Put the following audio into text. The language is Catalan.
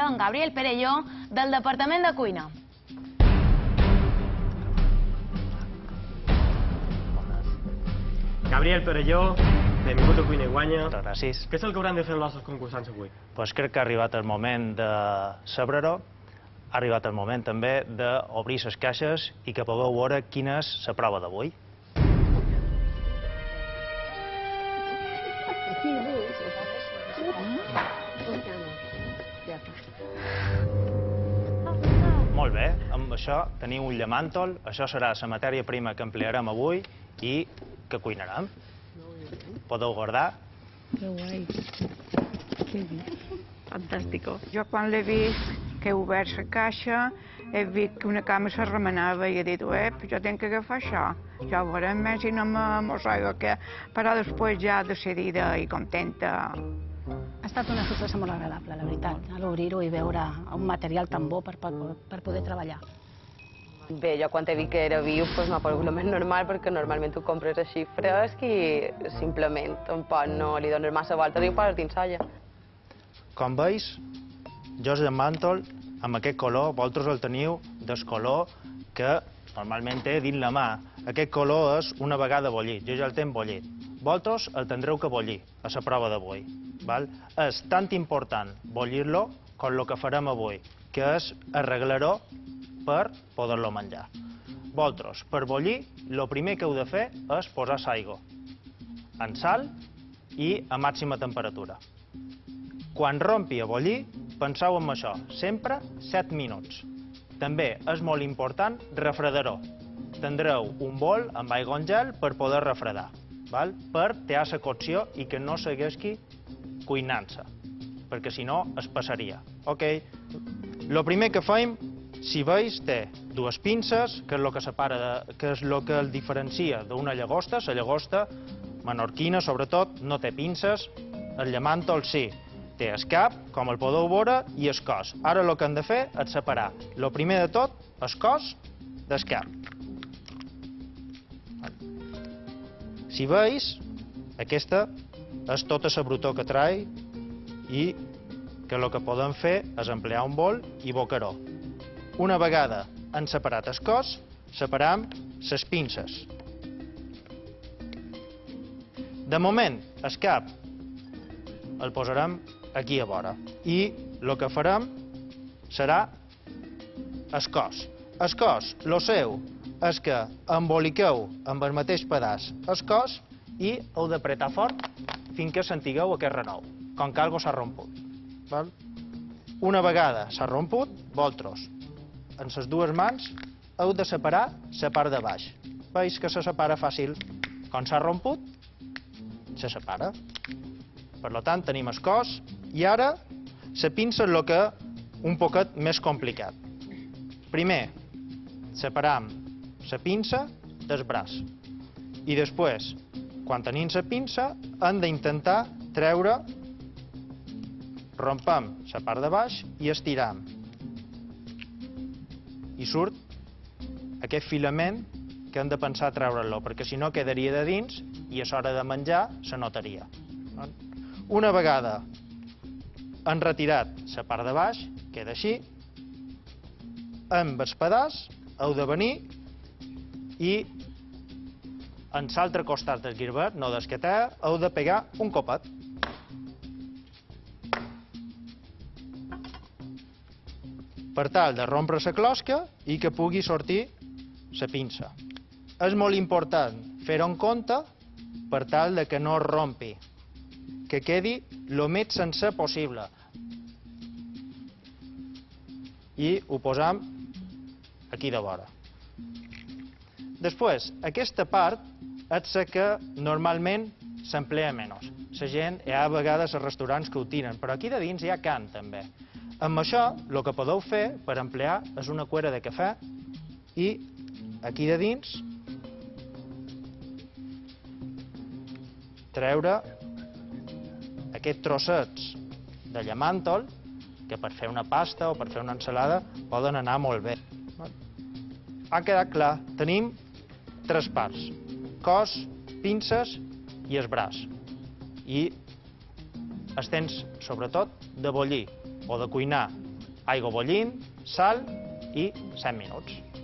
en Gabriel Perelló, del Departament de Cuina. Gabriel Perelló, benvingut a Cuina i Guanya. Moltes gràcies. Què és el que hauran de fer els nostres concursants avui? Crec que ha arribat el moment de saber-ho, ha arribat el moment també d'obrir les caixes i que pugueu veure quina és la prova d'avui. Molt bé, amb això teniu un llamàntol, això serà la matèria prima que emplearem avui i que cuinarem. Podeu guardar. Que guai. Que bé. Fantàstico. Jo quan l'he vist, que he obert la caixa, he vist que una cama se remenava i he dit, jo tinc que agafar això. Ja ho veurem més i no m'arrogo què. Però després ja decidida i contenta. Ha estat una sorpresa molt agradable, la veritat, a l'obrir-ho i veure un material tan bo per poder treballar. Bé, jo quan he vist que era viu m'ha paregut el més normal perquè normalment ho compres així fresc i simplement tampoc no li dones massa voltes i ho poses dins l'olla. Com veus, jo el màntol amb aquest color, vosaltres el teniu del color que normalment té dins la mà. Aquest color és una vegada bullit, jo ja el tenc bullit. Vosaltres el tindreu que bullir a la prova d'avui. És tan important bullir-lo com el que farem avui, que és arreglar-ho per poder-lo menjar. Vosaltres, per bullir, el primer que heu de fer és posar l'aigua en sal i a màxima temperatura. Quan rompi a bullir, penseu en això, sempre 7 minuts. També és molt important refredar-ho. Tindreu un bol amb aigua en gel per poder refredar, per tirar la cocció i que no segueixi cuinant-se, perquè si no es passaria. El primer que fem, si veus, té dues pinces, que és el que el diferencia d'una llagosta. La llagosta menorquina, sobretot, no té pinces. El llamàntol sí. Té el cap, com el podeu veure, i el cos. Ara el que hem de fer és separar, el primer de tot, el cos del cap. Si veus, aquesta és tota la brutó que trai i que el que podem fer és emplear un bol i bocar-ho. Una vegada hem separat el cos, separam les pinces. De moment, el cap el posarem aquí a vora i el que farem serà el cos. El cos, el seu, és que emboliqueu amb el mateix pedaç el cos i heu d'apretar fort fins que sentigueu aquest renou, com que alguna cosa s'ha romput. Una vegada s'ha romput, vosaltres, en les dues mans, heu de separar la part de baix. Veus que se separa fàcil. Quan s'ha romput, se separa. Per tant, tenim el cos i ara la pinça és el que un poquet més complicat. Primer, separam la pinça del braç. I després, quan tenim la pinça, hem d'intentar treure, rompem la part de baix i estiram. I surt aquest filament que hem de pensar a treure-lo, perquè si no quedaria de dins i a l'hora de menjar se notaria. Una vegada hem retirat la part de baix, queda així, amb el pedaç heu de venir i en l'altre costat del guirbet, no del que té, heu de pegar un copet. Per tal de rompre la closca i que pugui sortir la pinça. És molt important fer-ho en compte per tal de que no es rompi, que quedi el més sencer possible. I ho posam aquí de vora. Després, aquesta part és la que normalment s'emplea menys. La gent, hi ha a vegades als restaurants que ho tiren, però aquí de dins hi ha cant també. Amb això, el que podeu fer per emplear és una cuera de cafè i aquí de dins treure aquests trossets de llamàntol que per fer una pasta o per fer una ensalada poden anar molt bé. Ha quedat clar, tenim tres parts: cos, pinces i el braç. I els tens, sobretot, de bullir o de cuinar aigua bullint, sal i 7 minuts.